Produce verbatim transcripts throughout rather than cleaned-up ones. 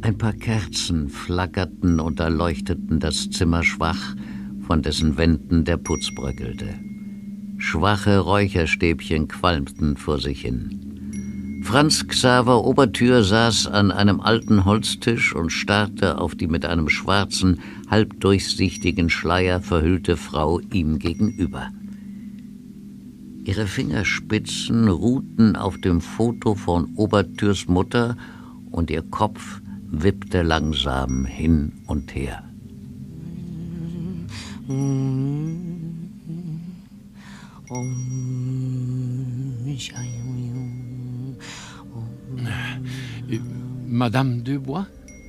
Ein paar Kerzen flackerten und erleuchteten das Zimmer schwach, von dessen Wänden der Putz bröckelte. Schwache Räucherstäbchen qualmten vor sich hin. Franz Xaver Obertür saß an einem alten Holztisch und starrte auf die mit einem schwarzen, halbdurchsichtigen Schleier verhüllte Frau ihm gegenüber. Ihre Fingerspitzen ruhten auf dem Foto von Obertürs Mutter und ihr Kopf wippte langsam hin und her. Madame Dubois?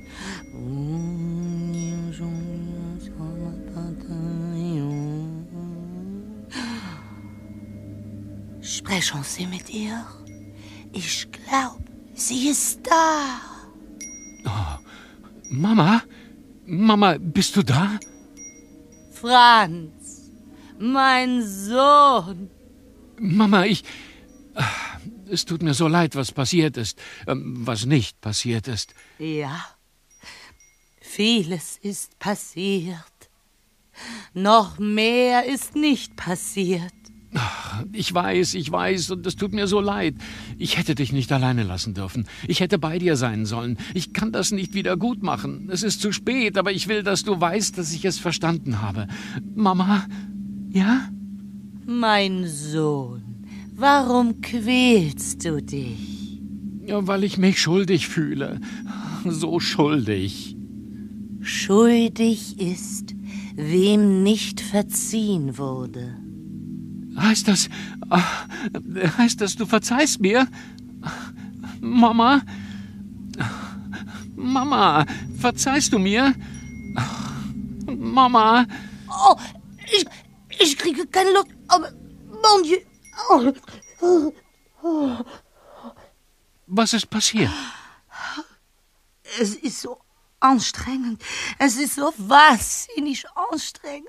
Sprechen Sie mit ihr? Ich glaube, sie ist da. Oh, Mama? Mama, bist du da? Franz, mein Sohn. Mama, ich... Es tut mir so leid, was passiert ist, was nicht passiert ist. Ja, vieles ist passiert. Noch mehr ist nicht passiert. Ach, ich weiß, ich weiß, und es tut mir so leid. Ich hätte dich nicht alleine lassen dürfen. Ich hätte bei dir sein sollen. Ich kann das nicht wieder gut machen. Es ist zu spät, aber ich will, dass du weißt, dass ich es verstanden habe. Mama, ja? Mein Sohn, warum quälst du dich? Ja, weil ich mich schuldig fühle. So schuldig. Schuldig ist, wem nicht verziehen wurde. Heißt das, heißt das, du verzeihst mir? Mama? Mama, verzeihst du mir? Mama? Oh, ich, ich kriege keine Luft. Aber, mon Dieu. Oh. Oh. Was ist passiert? Es ist so anstrengend. Es ist so wahnsinnig anstrengend.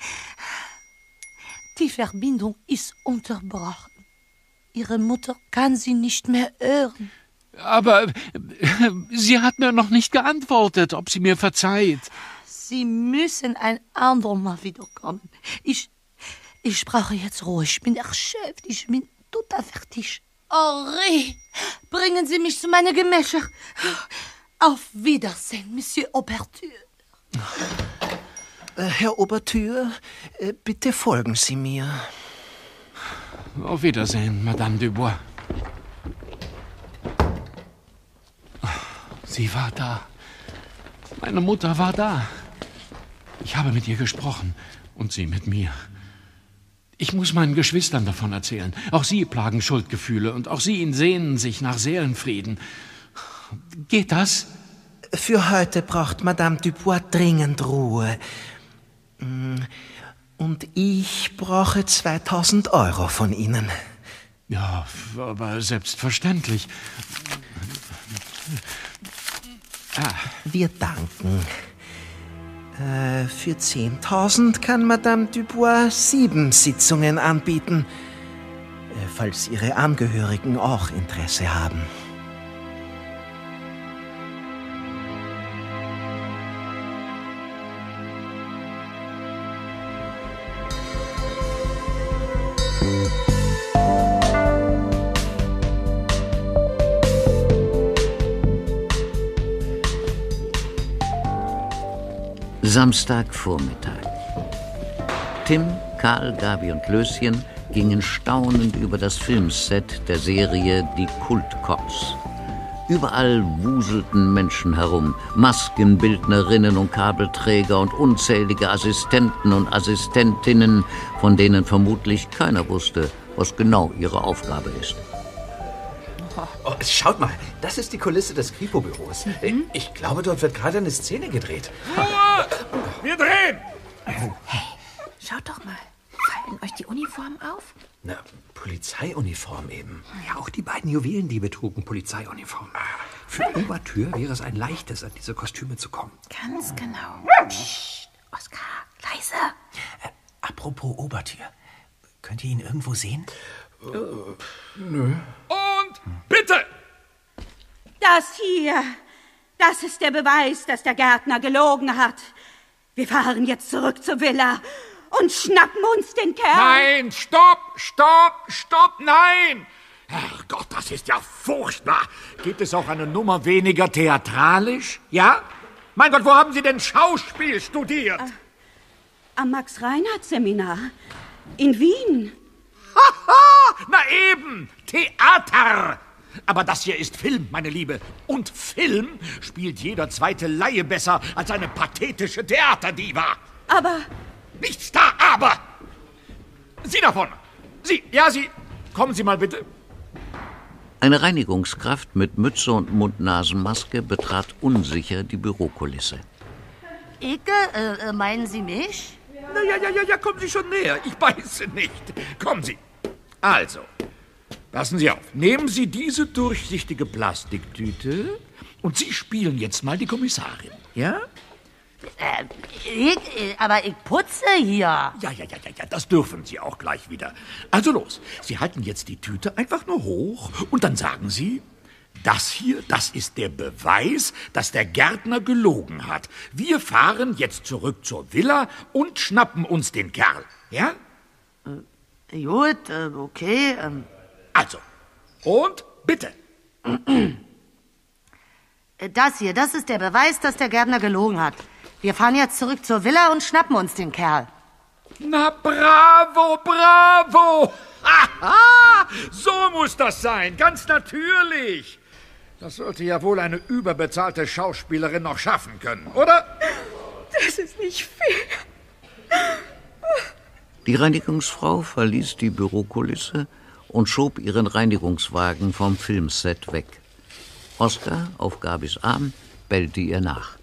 Die Verbindung ist unterbrochen. Ihre Mutter kann sie nicht mehr hören. Aber sie hat mir noch nicht geantwortet, ob sie mir verzeiht. Sie müssen ein andermal wiederkommen. Ich, ich brauche jetzt Ruhe. Ich bin erschöpft. Ich bin total fertig. Henri, bringen Sie mich zu meinen Gemächern. Auf Wiedersehen, Monsieur Obertür. Herr Obertür, bitte folgen Sie mir. Auf Wiedersehen, Madame Dubois. Sie war da. Meine Mutter war da. Ich habe mit ihr gesprochen und sie mit mir. Ich muss meinen Geschwistern davon erzählen. Auch sie plagen Schuldgefühle und auch sie sehnen sich nach Seelenfrieden. Geht das? Für heute braucht Madame Dubois dringend Ruhe. Und ich brauche zweitausend Euro von Ihnen. Ja, aber selbstverständlich. Ah. Wir danken. Äh, für zehntausend kann Madame Dubois sieben Sitzungen anbieten, äh, falls Ihre Angehörigen auch Interesse haben. Samstagvormittag. Tim, Karl, Gabi und Löschen gingen staunend über das Filmset der Serie Die Kultcops. Überall wuselten Menschen herum, Maskenbildnerinnen und Kabelträger und unzählige Assistenten und Assistentinnen, von denen vermutlich keiner wusste, was genau ihre Aufgabe ist. Oh, schaut mal, das ist die Kulisse des Kripo-Büros. Mhm. Ich glaube, dort wird gerade eine Szene gedreht. Ruhe! Wir drehen! Hey, schaut doch mal. Fallen euch die Uniformen auf? Na, Polizeiuniform eben. Ja, auch die beiden Juwelendiebe trugen Polizeiuniformen. Für Obertür wäre es ein leichtes, an diese Kostüme zu kommen. Ganz genau. Psst, Oskar, leise. Äh, apropos Obertür. Könnt ihr ihn irgendwo sehen? Äh, nö. Und bitte! Das hier, Das ist der Beweis, dass der Gärtner gelogen hat. Wir fahren jetzt zurück zur Villa und schnappen uns den Kerl. Nein, stopp, stopp, stopp, nein! Herrgott, das ist ja furchtbar. Gibt es auch eine Nummer weniger theatralisch? Ja? Mein Gott, wo haben Sie denn Schauspiel studiert? Am Max-Reinhardt-Seminar in Wien. Haha, na eben, Theater. Aber das hier ist Film, meine Liebe. Und Film spielt jeder zweite Laie besser als eine pathetische Theaterdiva. Aber... Nichts da, aber! Sie davon! Sie, ja, Sie, kommen Sie mal bitte. Eine Reinigungskraft mit Mütze und Mund-Nasen-Maske betrat unsicher die Bürokulisse. Icke, äh, meinen Sie mich? Na ja, ja, ja, ja, kommen Sie schon näher. Ich beiße nicht. Kommen Sie. Also, passen Sie auf. Nehmen Sie diese durchsichtige Plastiktüte und Sie spielen jetzt mal die Kommissarin, ja? Äh, ich, aber ich putze hier. Ja, ja, ja, ja, ja, das dürfen Sie auch gleich wieder. Also los, Sie halten jetzt die Tüte einfach nur hoch und dann sagen Sie, das hier, das ist der Beweis, dass der Gärtner gelogen hat. Wir fahren jetzt zurück zur Villa und schnappen uns den Kerl, ja? Äh, gut, äh, okay. Ähm. Also, und bitte. Das hier, das ist der Beweis, dass der Gärtner gelogen hat. Wir fahren jetzt zurück zur Villa und schnappen uns den Kerl. Na, bravo, bravo! Haha, so muss das sein, ganz natürlich. Das sollte ja wohl eine überbezahlte Schauspielerin noch schaffen können, oder? Das ist nicht fair. Die Reinigungsfrau verließ die Bürokulisse und schob ihren Reinigungswagen vom Filmset weg. Oskar, auf Gabis Arm, bellte ihr nach.